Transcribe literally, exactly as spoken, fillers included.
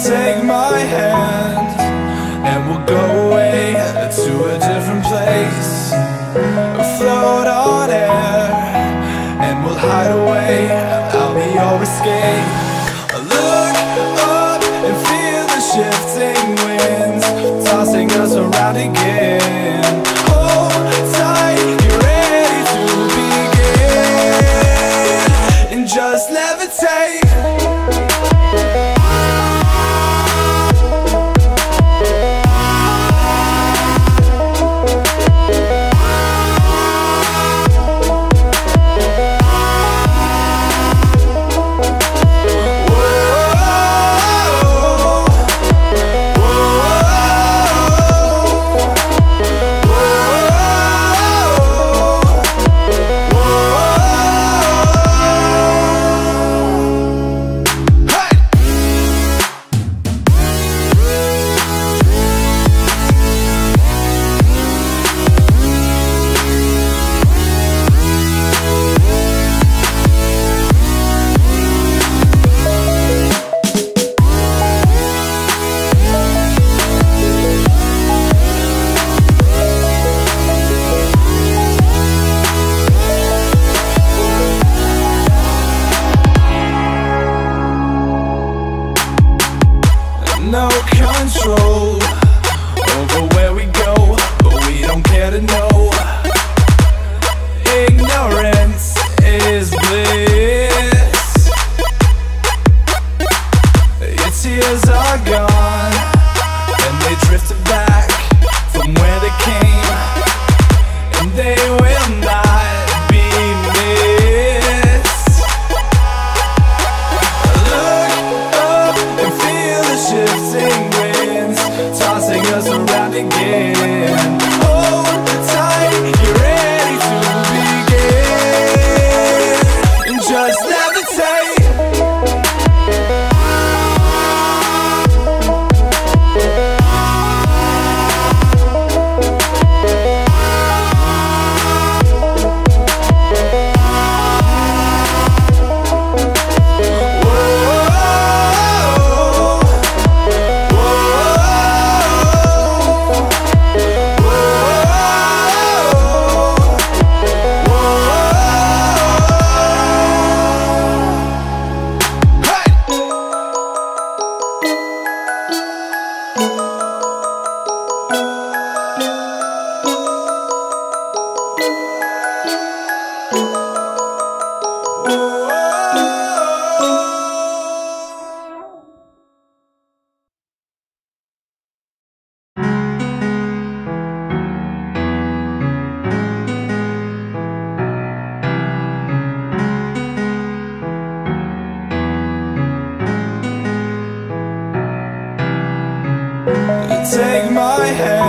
take my hand and we'll go away to a different place. Float on air and we'll hide away. I'll be your escape. Look up and feel the shifting winds tossing us around again. Hold tight, get ready to begin and just levitate. No control over where we go, but we don't care to know. Ignorance is bliss. Your tears are gone and they drifted back from where they came, and they will not be missed. Look up and feel the shifting winds tossing us around again. Hold tight, get ready to begin and just levitate. Take my hand